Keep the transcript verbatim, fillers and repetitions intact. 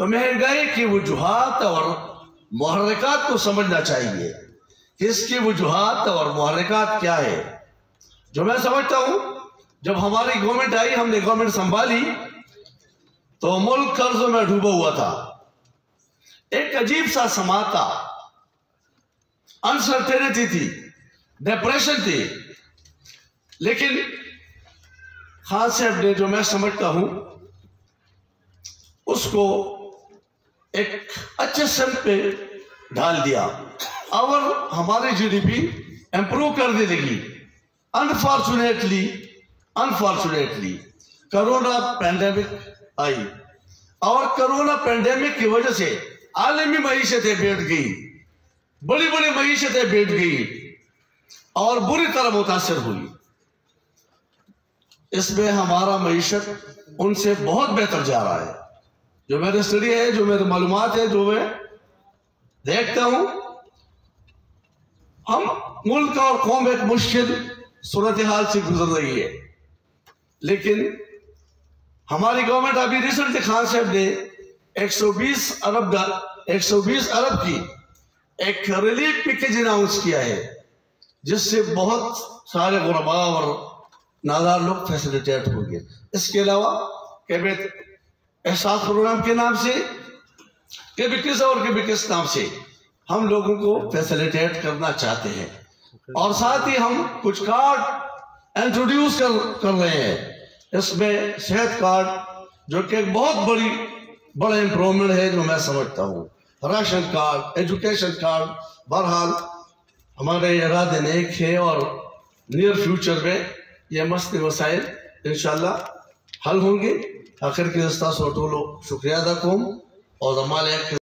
तो महंगाई की वजूहात और मुहर्रिकात को समझना चाहिए कि इसकी वजूहात और मुहर्रिकात क्या है। जो मैं समझता हूं, जब हमारी गवर्नमेंट आई, हमने गवर्नमेंट संभाली, तो मुल्क कर्जों में डूबा हुआ था। एक अजीब सा समा था, अनसर्टेनिटी थी, डिप्रेशन थी। लेकिन खान साहब ने, जो मैं समझता हूं, उसको एक अच्छे सिम पे ढाल दिया और हमारी जीडीपी इंप्रूव कर दी लगी। अनफॉर्चुनेटली अनफॉर्चुनेटली कोरोना पैंडेमिक आई और कोरोना पैंडेमिक की वजह से आलमी मईशतें बैठ गई, बड़ी बड़ी मईशतें बैठ गई और बुरी तरह मुतासर हुई। इसमें हमारा मईशत उनसे बहुत बेहतर जा रहा है। जो मेरी स्टडी है, जो मेरी मालूमात है, जो मैं देखता हूं, हम मुल्क और कौम एक मुश्किल सूरत हाल से गुजर रही है। लेकिन हमारी गवर्नमेंट अभी रिसेंटली खान साहब ने एक सौ बीस अरब एक सौ बीस अरब की एक रिलीफ पैकेज अनाउंस किया है, जिससे बहुत सारे गुरबा और नादार लोग फैसिलिटेट होंगे। इसके अलावा कैबिनेट एहसास प्रोग्राम के नाम से, कभी किस और कभी किस नाम से हम लोगों को फैसिलिटेट करना चाहते हैं। और साथ ही हम कुछ कार्ड इंट्रोड्यूस कर कर रहे हैं। इसमें सेहत कार्ड, जो कि एक बहुत बड़ी बड़ा इंप्रूवमेंट है, जो मैं समझता हूँ, राशन कार्ड, एजुकेशन कार्ड। बहरहाल हमारे इरादे नेक है और नियर फ्यूचर में ये मसले मसाइल इंशाल्लाह हल होंगे। आखिर के दस्ता सोटोलो शुक्रिया अदा करूं और हमारे